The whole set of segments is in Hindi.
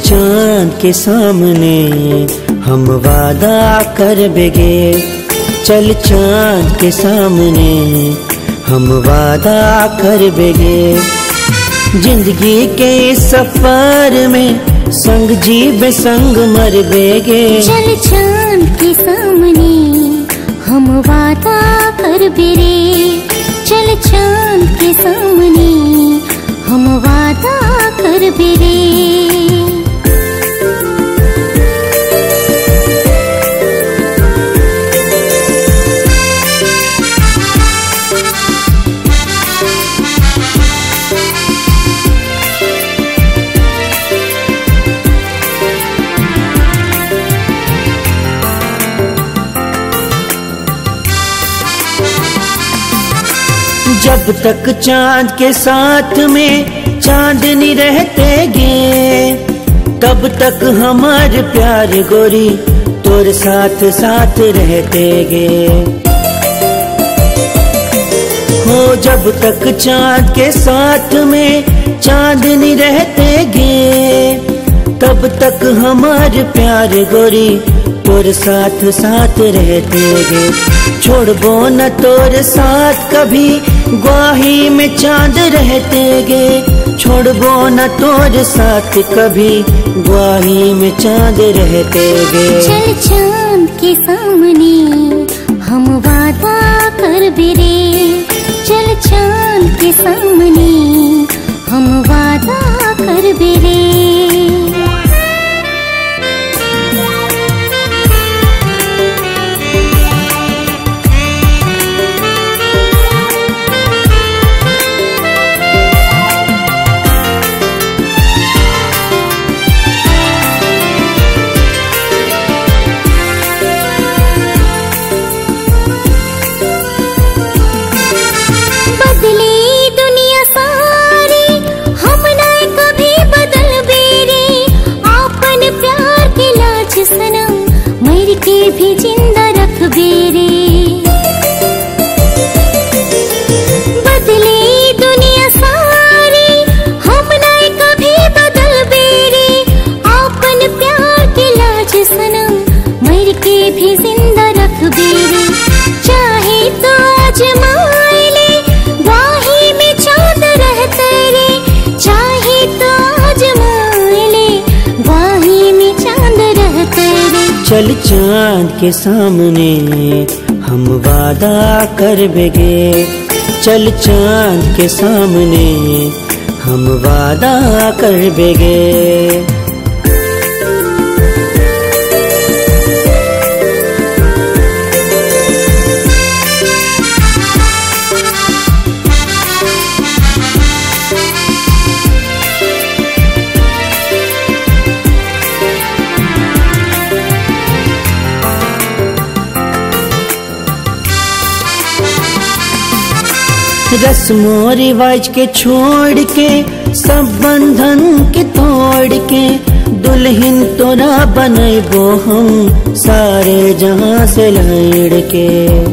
चांद के सामने हम वादा कर बेगे। चल चांद के सामने हम वादा कर बेगे। जिंदगी के सफर में संग जी बेसंग मर बेगे। चल चांद के सामने हम वादा कर बेरे। चल चांद के सामने हम वादा कर बेरे। जब तक चांद के साथ में चांदनी रहते गे, तब तक हमारे प्यार गोरी तोर साथ साथ रहते गे। हो जब तक चांद के साथ में चांदनी रहते गे, तब तक हमारे प्यार गोरी तोर साथ साथ रहते गे। छोड़बो न तोर साथ कभी ग्वाही में चांद रहते गे। छोड़बो न तोर साथ कभी ग्वाही में चांद रहते गे। चल चांद के सामने हम वादा कर बेरे। चल चांद के सामने हम वादा कर बेरे। भी जिंदा रख बेरे। बदले दुनिया सारी हम नहीं कभी बदल बेरे। आपन प्यार के लाज सनम मर के भी जिंदा रख बेरे। चाहे तो आजमाए ले ग्वाही में चांद रहते रे। चाहे तो आजमाए ले ग्वाही में चांद रहते रे। चल चांद के सामने हम वादा कर बेगे। चल चांद के सामने हम वादा कर बेगे। रस्मों रिवाज के छोड़ के सब बंधन के तोड़ के दुल्हन तोरा बनैबो हम सारे जहां से लड़ के।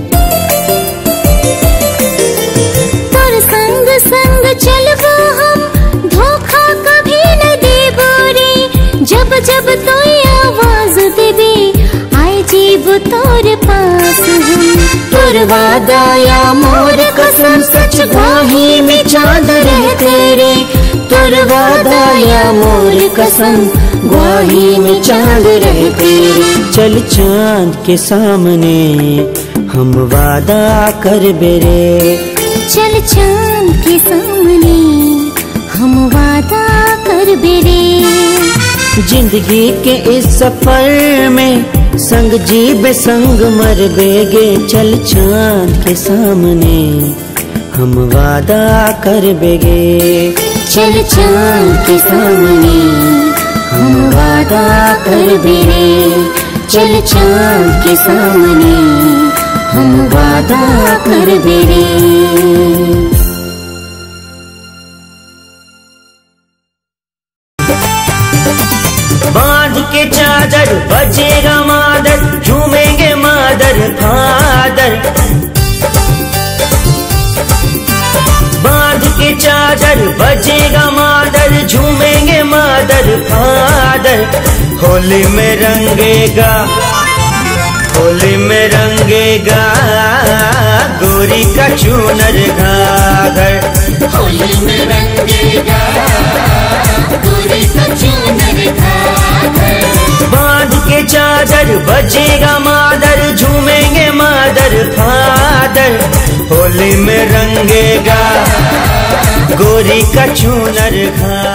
तोर संग संग चलबो हम धोखा कभी न देबो रे। जब जब तो आवाज देबे आए जीव तोर पास हम। तोर वादा या मोर कसम सच ग्वाही में चांद रहते रे। तोर वादा या मोर कसम ग्वाही में चांद रहते रे। चल चांद के सामने हम वादा कर बेरे। चल चांद के सामने हम वादा कर बेरे। जिंदगी के इस सफर में संग जी बेसंग मर बेगे। चल चांद के सामने हम वादा कर बेगे। चल चांद के सामने हम वादा कर बेरे। चल चांद के सामने हम वादा कर बेरे। बांध के चादर बजेगा मादर, झूमेंगे मादर फादर। बांध के चादर बजेगा मादर, झूमेंगे मादर फादर। होली में रंगेगा, होली में रंगेगा गोरी का चूनर घाघर। होली में रंगेगा गोरी का चूनर घाघर। बांध के चादर बजेगा मादर, झूमेंगे मादर फादर। होली में रंगेगा गोरी का चूनर घाघर।